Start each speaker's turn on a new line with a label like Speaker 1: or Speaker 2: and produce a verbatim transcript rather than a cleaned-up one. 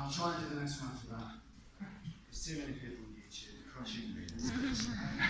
Speaker 1: I'll try and do the next one after that. There's too many people on YouTube crushing me.